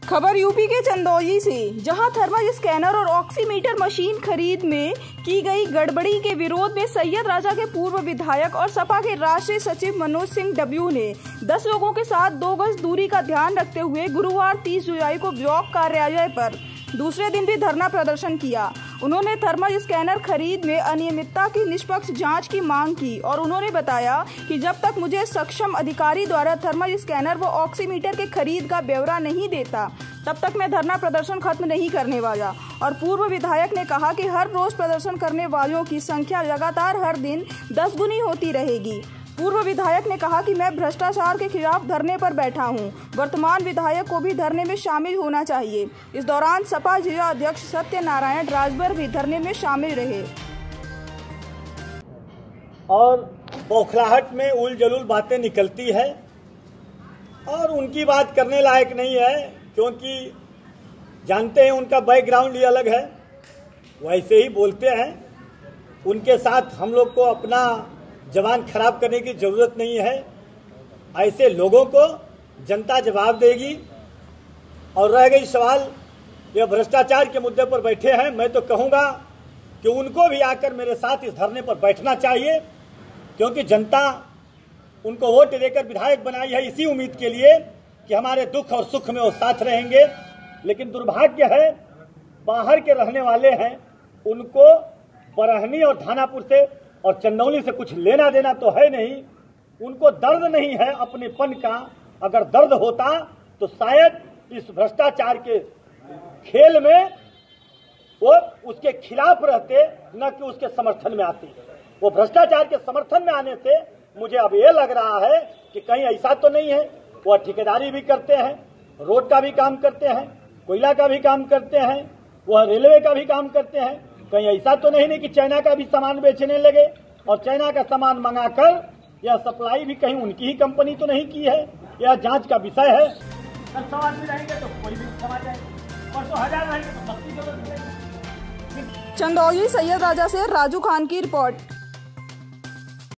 खबर यूपी के चंदौली से, जहां थर्मल स्कैनर और ऑक्सीमीटर मशीन खरीद में की गई गड़बड़ी के विरोध में सैयद राजा के पूर्व विधायक और सपा के राष्ट्रीय सचिव मनोज सिंह डब्ल्यू ने 10 लोगों के साथ 2 गज दूरी का ध्यान रखते हुए गुरुवार 30 जुलाई को ब्लॉक कार्यालय पर दूसरे दिन भी धरना प्रदर्शन किया। उन्होंने थर्मल स्कैनर खरीद में अनियमितता की निष्पक्ष जांच की मांग की और उन्होंने बताया कि जब तक मुझे सक्षम अधिकारी द्वारा थर्मल स्कैनर व ऑक्सीमीटर के खरीद का ब्यौरा नहीं देता तब तक मैं धरना प्रदर्शन खत्म नहीं करने वाला। और पूर्व विधायक ने कहा कि हर रोज प्रदर्शन करने वालों की संख्या लगातार हर दिन 10 गुनी होती रहेगी। पूर्व विधायक ने कहा कि मैं भ्रष्टाचार के खिलाफ धरने पर बैठा हूं। वर्तमान विधायक को भी धरने में शामिल होना चाहिए। इस दौरान सपा जिला अध्यक्ष सत्यनारायण राजभर भी धरने में शामिल रहे और बौखलाहट में उल जलूल बातें निकलती है और उनकी बात करने लायक नहीं है, क्योंकि जानते हैं उनका बैकग्राउंड ही अलग है, वैसे ही बोलते हैं। उनके साथ हम लोग को अपना जबान खराब करने की जरूरत नहीं है। ऐसे लोगों को जनता जवाब देगी। और रह गई सवाल, ये भ्रष्टाचार के मुद्दे पर बैठे हैं, मैं तो कहूँगा कि उनको भी आकर मेरे साथ इस धरने पर बैठना चाहिए, क्योंकि जनता उनको वोट देकर विधायक बनाई है इसी उम्मीद के लिए कि हमारे दुख और सुख में वो साथ रहेंगे। लेकिन दुर्भाग्य है, बाहर के रहने वाले हैं, उनको बरहनी और थानापुर से और चंदौली से कुछ लेना देना तो है नहीं। उनको दर्द नहीं है अपनेपन का। अगर दर्द होता तो शायद इस भ्रष्टाचार के खेल में वो उसके खिलाफ रहते, न कि उसके समर्थन में आते। वो भ्रष्टाचार के समर्थन में आने से मुझे अब ये लग रहा है कि कहीं ऐसा तो नहीं है। वो ठेकेदारी भी करते हैं, रोड का भी काम करते हैं, कोयला का भी काम करते हैं, वह रेलवे का भी काम करते हैं। कहीं ऐसा तो नहीं कि चाइना का भी सामान बेचने लगे और चाइना का सामान मंगाकर यह सप्लाई भी कहीं उनकी ही कंपनी तो नहीं की है। यह जांच का विषय है। कल 100 आदमी रहेंगे तो कोई भी समा जाएगा, और 1000 रहेंगे तो 30 जगह। चंदौली सैयद राजा से राजू खान की रिपोर्ट।